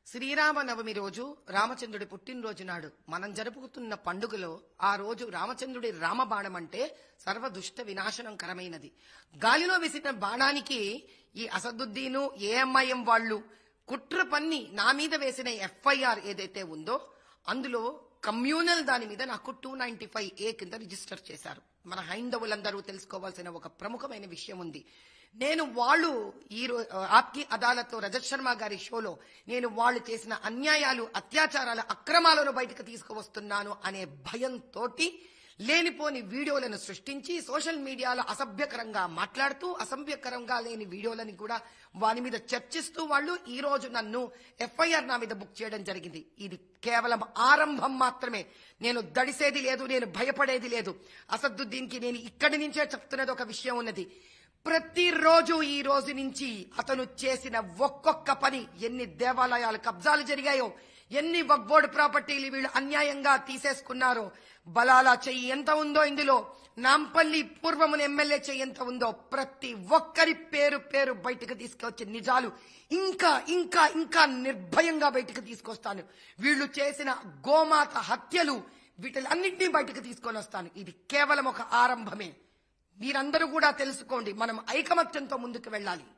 శ్రీరామనవమి రోజు రామచంద్రుడి పుట్టినరోజు నాడు మనం జరుపుకుతున్న పండుగలో ఆ రోజు రామచంద్రుడి రామబాణం అంటే సర్వదుష్ట వినాశనంకరమైనది. గాలిలో వేసిన బాణానికి ఈ అసదుద్దీను ఏఎంఐఎం వాళ్ళు కుట్ర పన్ని నా మీద వేసిన ఎఫ్ఐఆర్ ఏదైతే ఉందో అందులో కమ్యూనల్ దాని మీద నాకు 295A కింద రిజిస్టర్ చేశారు. మన హైందవులందరూ తెలుసుకోవాల్సిన ఒక ప్రముఖమైన విషయం ఉంది. నేను వాళ్ళు ఈ ఆప్కి అదాలత్లో రజత్ శర్మ గారి షోలో నేను వాళ్ళు చేసిన అన్యాయాలు, అత్యాచారాల, అక్రమాలను బయటకు తీసుకువస్తున్నాను అనే భయంతో లేనిపోని వీడియోలను సృష్టించి సోషల్ మీడియాలో అసభ్యకరంగా మాట్లాడుతూ అసభ్యకరంగా లేని వీడియోలని కూడా వారి మీద చర్చిస్తూ వాళ్ళు ఈ రోజు నన్ను ఎఫ్ఐఆర్ నా మీద బుక్ చేయడం జరిగింది. ఇది కేవలం ఆరంభం మాత్రమే. నేను దడిసేది లేదు, నేను భయపడేది లేదు. అసదుద్దీన్కి నేను ఇక్కడి నుంచే చెప్తున్నది ఒక విషయం ఉన్నది. ప్రతిరోజు ఈ రోజు నుంచి అతను చేసిన ఒక్కొక్క పని, ఎన్ని దేవాలయాలు కబ్జాలు జరిగాయో, ఎన్ని వక్ఫ్ బోర్డు ప్రాపర్టీలు వీళ్ళు అన్యాయంగా తీసేసుకున్నారో, బలాలా చెయ్యి ఎంత ఉందో, ఇందులో నాంపల్లి పూర్వమున ఎమ్మెల్యే చెయ్యి ఎంత ఉందో, ప్రతి ఒక్కరి పేరు పేరు బయటకు తీసుకొచ్చే నిజాలు ఇంకా ఇంకా ఇంకా నిర్భయంగా బయటకు తీసుకొస్తాను. వీళ్ళు చేసిన గోమాత హత్యలు వీటిలన్నింటినీ బయటకు తీసుకొని వస్తాను. ఇది కేవలం ఒక ఆరంభమే. మీరందరూ కూడా తెలుసుకోండి, మనం ఐకమత్యంతో ముందుకు వెళ్ళాలి.